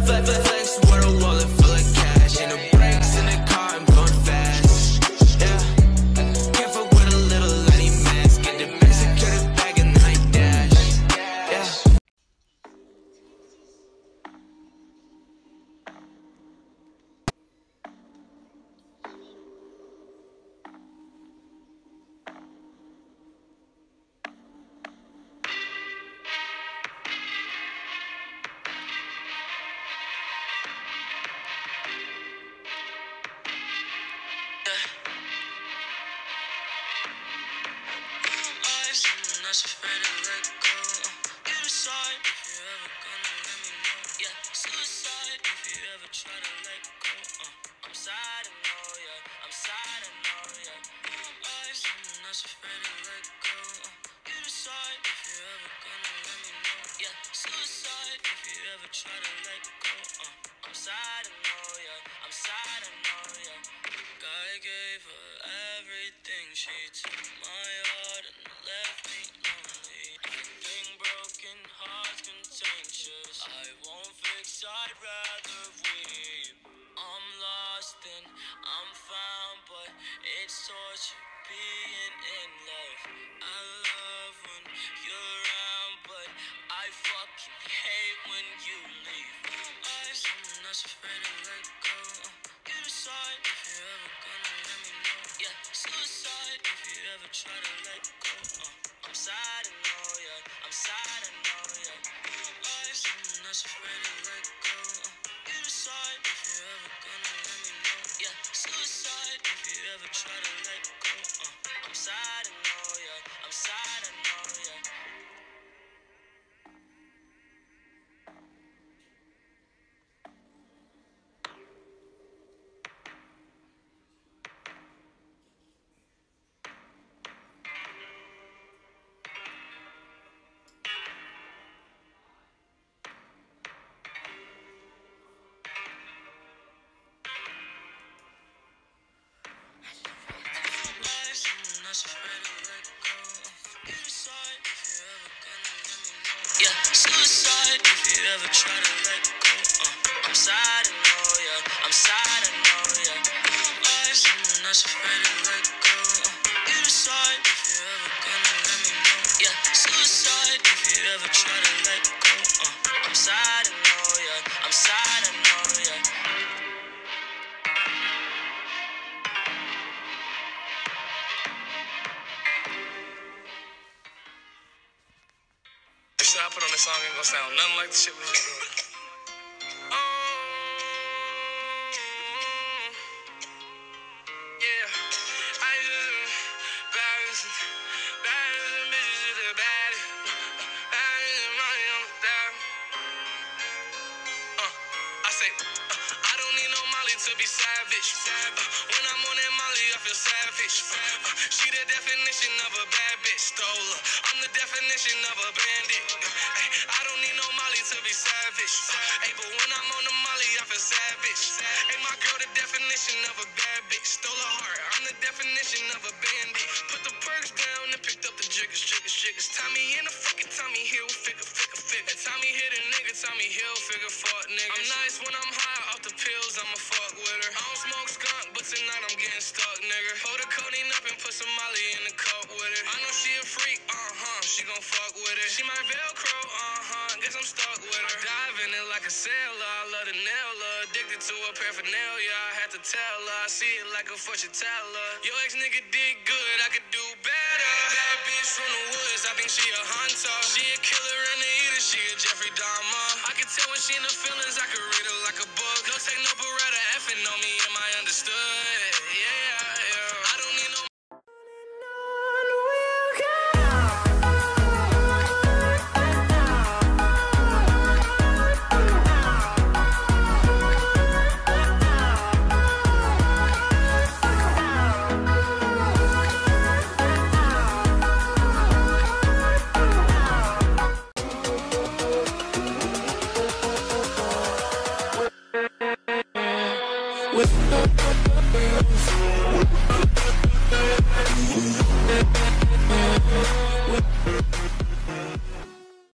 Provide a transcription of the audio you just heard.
Flex with a wallet full of cash, and the brakes in the car, I'm going fast. Yeah, can't fuck with a little lady mask. Get the bag, secure the bag, and then I dash. Yeah. Not afraid to let go. You decide if you're ever gonna let me know. Yeah, suicide if you ever try to let go. I'm sad and know, yeah. I'm sad and know, yeah. I'm not afraid to let go. You decide if you're ever gonna let me know. Yeah, suicide if you ever try to let go. I'm sad and know, yeah. I'm sad and know, yeah. God gave her everything. She took my heart and left me lonely. Nothing broken, hearts contentious. I won't fix, I'd rather weep. I'm lost and I'm found, but it's torture being in love. I love when you're around, but I fucking hate when you leave. I'm not afraid to let go. You decide if you're ever gonna let me know. Yeah, suicide if you ever try to let go. I'm sad and know, yeah. I'm sad and know, yeah. I'm not afraid to let go. You decide if you're ever gonna let me know. Yeah, suicide if you ever try to let go. I'm sad and know, yeah. I'm sad and know, yeah. Yeah, suicide if you ever try to let go. I'm sad and know, yeah. I'm sad and know, yeah. I'm not afraid to let go. You decide if you ever gonna let me know. Yeah, suicide if you ever try to let go. I'm sad and know, yeah. I'm sad and know, yeah. The shit I put on this song ain't gonna sound nothing like the shit we just doing. Yeah, I just baddest bitches is the baddest. Baddest money on the dial. I say, I don't need no Molly to be savage. When I'm on that Molly, I feel savage. She the definition of a bad bitch. Stole her. I'm the definition of a bandit. I don't need no Molly to be savage. But when I'm on the Molly, I feel savage. My girl, the definition of a bad bitch. Stole her heart. I'm the definition of a bandit. Put the perks down and picked up the jiggers. Tommy in the fucking Tommy Hill, figure. Tommy hit a nigga, Tommy Hill, figure, fuck niggas. I'm nice when I'm high off the pills, I'ma fuck with her. I don't smoke skunk, but tonight I'm getting stuck, nigga. Hold the codeine up and put some Molly in the cup with her. I know she a freak, she gon' fuck with it. She my Velcro, guess I'm stuck with her. I dive in it like a sailor, I love the nail her. Addicted to her paraphernalia, I had to tell her. I see it like a fortune teller. Your ex nigga did good, I could do better. Bad bitch from the woods, I think she a hunter. She a killer and a eater, she a Jeffrey Dahmer. I can tell when she in the feelings, I can read her like a book. No take no beretta, effing on me, am I understood? Yeah. I don't need no with